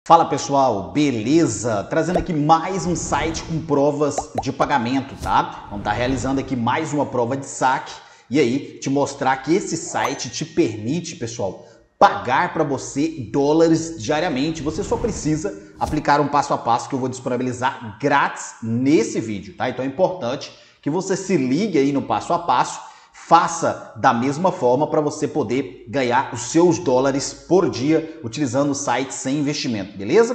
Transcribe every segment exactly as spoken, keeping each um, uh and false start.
Fala pessoal, beleza? Trazendo aqui mais um site com provas de pagamento, tá? Vamos estar realizando aqui mais uma prova de saque e aí te mostrar que esse site te permite, pessoal, pagar para você dólares diariamente. Você só precisa aplicar um passo a passo que eu vou disponibilizar grátis nesse vídeo, tá? Então é importante que você se ligue aí no passo a passo. Faça da mesma forma para você poder ganhar os seus dólares por dia utilizando o site sem investimento, beleza?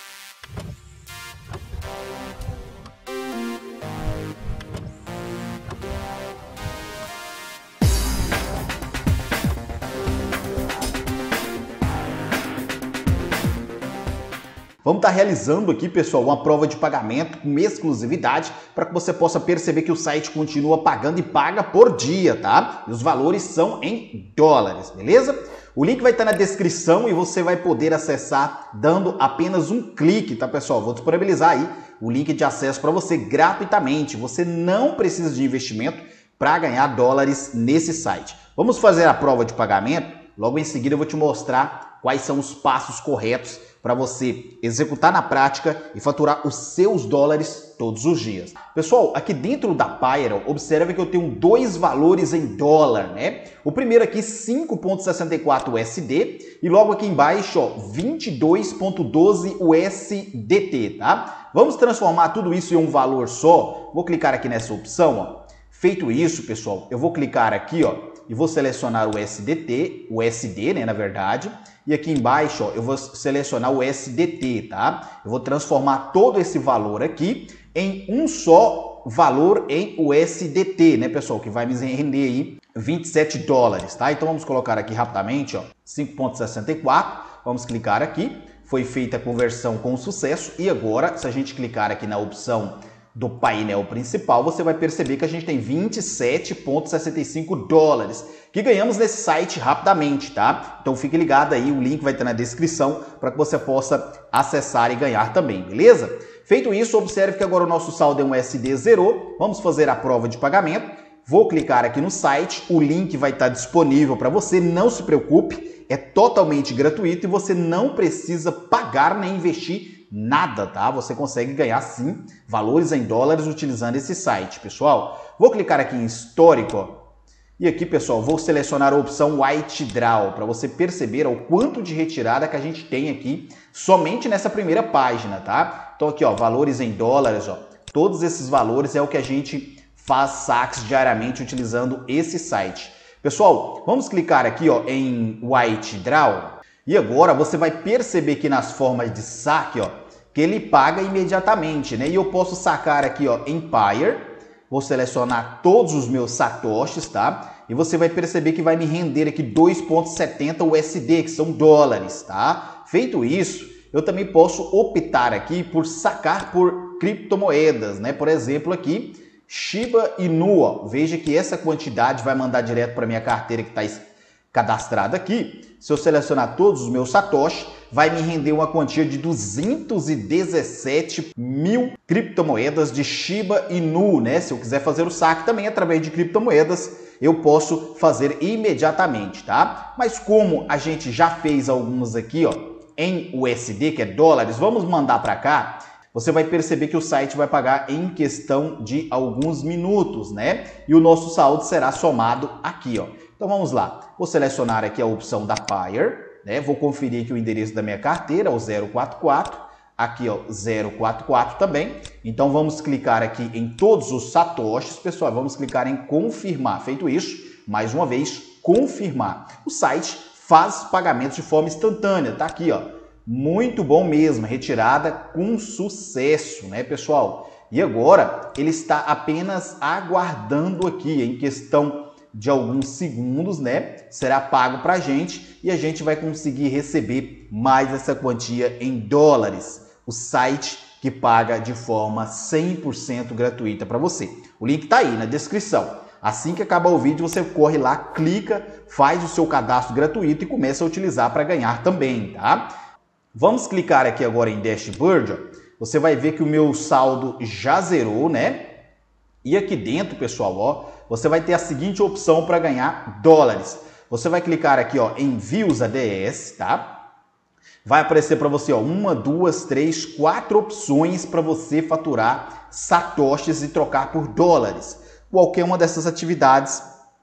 Vamos estar realizando aqui, pessoal, uma prova de pagamento com exclusividade para que você possa perceber que o site continua pagando e paga por dia, tá? E os valores são em dólares, beleza? O link vai estar na descrição e você vai poder acessar dando apenas um clique, tá, pessoal? Vou disponibilizar aí o link de acesso para você gratuitamente. Você não precisa de investimento para ganhar dólares nesse site. Vamos fazer a prova de pagamento? Logo em seguida eu vou te mostrar quais são os passos corretos para você executar na prática e faturar os seus dólares todos os dias. Pessoal, aqui dentro da Payral, observe que eu tenho dois valores em dólar, né? O primeiro aqui, cinco vírgula sessenta e quatro U S D e logo aqui embaixo, ó, vinte e dois vírgula doze U S D T, tá? Vamos transformar tudo isso em um valor só. Vou clicar aqui nessa opção, ó. Feito isso, pessoal, eu vou clicar aqui, ó, e vou selecionar o U S D T, o U S D, né, na verdade. E aqui embaixo, ó, eu vou selecionar o U S D T, tá? Eu vou transformar todo esse valor aqui em um só valor em U S D T, né, pessoal? Que vai me render aí vinte e sete dólares, tá? Então vamos colocar aqui rapidamente, ó, cinco vírgula sessenta e quatro. Vamos clicar aqui. Foi feita a conversão com sucesso. E agora, se a gente clicar aqui na opção do painel principal, você vai perceber que a gente tem vinte e sete vírgula sessenta e cinco dólares que ganhamos nesse site rapidamente, tá? Então fique ligado aí, o link vai estar na descrição para que você possa acessar e ganhar também, beleza? Feito isso, observe que agora o nosso saldo em U S D zerou. Vamos fazer a prova de pagamento. Vou clicar aqui no site, o link vai estar disponível para você, não se preocupe, é totalmente gratuito e você não precisa pagar nem investir nada, tá? Você consegue ganhar sim valores em dólares utilizando esse site, pessoal. Vou clicar aqui em histórico, ó, e aqui, pessoal, vou selecionar a opção White Draw para você perceber o quanto de retirada que a gente tem aqui somente nessa primeira página, tá? Então aqui, ó, valores em dólares, ó, todos esses valores é o que a gente faz saques diariamente utilizando esse site. Pessoal, vamos clicar aqui, ó, em White Draw e agora você vai perceber que nas formas de saque, ó, que ele paga imediatamente, né? E eu posso sacar aqui, ó, Empire, vou selecionar todos os meus satoshis, tá? E você vai perceber que vai me render aqui dois vírgula setenta U S D, que são dólares, tá? Feito isso, eu também posso optar aqui por sacar por criptomoedas, né? Por exemplo, aqui, Shiba Inu, ó. Veja que essa quantidade vai mandar direto para minha carteira que está cadastrada aqui. Se eu selecionar todos os meus satoshis, vai me render uma quantia de duzentos e dezessete mil criptomoedas de Shiba Inu, né? Se eu quiser fazer o saque também através de criptomoedas, eu posso fazer imediatamente, tá? Mas como a gente já fez alguns aqui, ó, em U S D, que é dólares, vamos mandar para cá. Você vai perceber que o site vai pagar em questão de alguns minutos, né? E o nosso saldo será somado aqui, ó. Então vamos lá. Vou selecionar aqui a opção da Payer, né? Vou conferir aqui o endereço da minha carteira, o zero quatro quatro. Aqui, ó, zero quatro quatro também. Então vamos clicar aqui em todos os satoshis, pessoal. Vamos clicar em confirmar. Feito isso, mais uma vez, confirmar. O site faz pagamentos de forma instantânea. Tá aqui, ó. Muito bom mesmo, retirada com sucesso, né, pessoal? E agora ele está apenas aguardando aqui, em questão de alguns segundos, né? Será pago para a gente e a gente vai conseguir receber mais essa quantia em dólares. O site que paga de forma cem por cento gratuita para você. O link está aí na descrição. Assim que acabar o vídeo, você corre lá, clica, faz o seu cadastro gratuito e começa a utilizar para ganhar também, tá? Vamos clicar aqui agora em Dashboard, ó. Você vai ver que o meu saldo já zerou, né? E aqui dentro, pessoal, ó, você vai ter a seguinte opção para ganhar dólares. Você vai clicar aqui, ó, em Views A D S, tá? vai aparecer para você ó, uma, duas, três, quatro opções para você faturar satoshis e trocar por dólares. Qualquer uma dessas atividades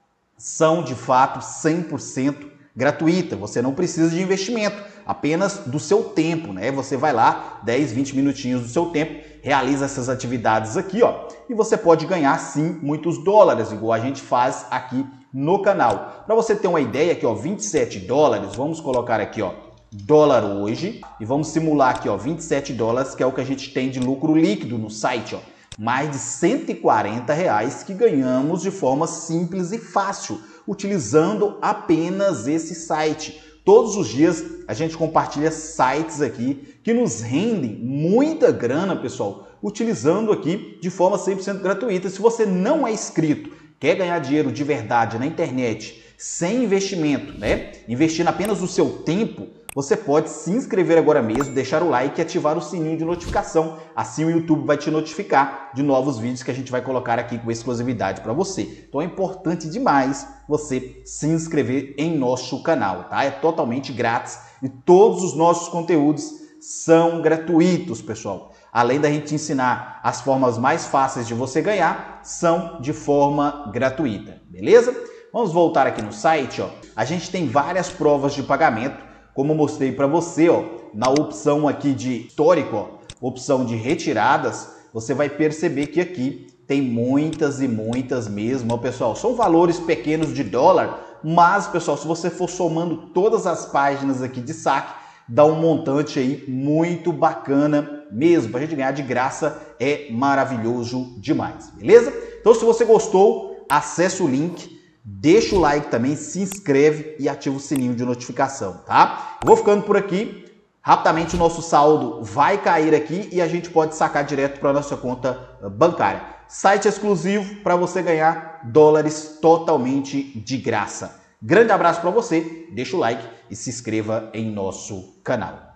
são de fato cem por cento gratuita. Você não precisa de investimento, apenas do seu tempo, né? Você vai lá, dez, vinte minutinhos do seu tempo, realiza essas atividades aqui, ó, e você pode ganhar sim muitos dólares, igual a gente faz aqui no canal. Para você ter uma ideia aqui, ó, vinte e sete dólares, vamos colocar aqui, ó, dólar hoje e vamos simular aqui, ó, vinte e sete dólares, que é o que a gente tem de lucro líquido no site, ó. Mais de cento e quarenta reais que ganhamos de forma simples e fácil, utilizando apenas esse site. Todos os dias a gente compartilha sites aqui que nos rendem muita grana, pessoal, utilizando aqui de forma cem por cento gratuita. Se você não é inscrito, quer ganhar dinheiro de verdade na internet, sem investimento, né? Investindo apenas o seu tempo, você pode se inscrever agora mesmo, deixar o like e ativar o sininho de notificação. Assim o YouTube vai te notificar de novos vídeos que a gente vai colocar aqui com exclusividade para você. Então é importante demais você se inscrever em nosso canal, tá? É totalmente grátis e todos os nossos conteúdos são gratuitos, pessoal. Além da gente ensinar as formas mais fáceis de você ganhar, são de forma gratuita, beleza? Vamos voltar aqui no site, ó. A gente tem várias provas de pagamento. Como eu mostrei para você, ó, na opção aqui de histórico, ó, opção de retiradas, você vai perceber que aqui tem muitas e muitas mesmo, ó, pessoal. São valores pequenos de dólar, mas, pessoal, se você for somando todas as páginas aqui de saque, dá um montante aí muito bacana mesmo. Para a gente ganhar de graça é maravilhoso demais, beleza? Então, se você gostou, acesse o link. Deixa o like também, se inscreve e ativa o sininho de notificação, tá? Eu vou ficando por aqui. Rapidamente o nosso saldo vai cair aqui e a gente pode sacar direto para a nossa conta bancária. Site exclusivo para você ganhar dólares totalmente de graça. Grande abraço para você, deixa o like e se inscreva em nosso canal.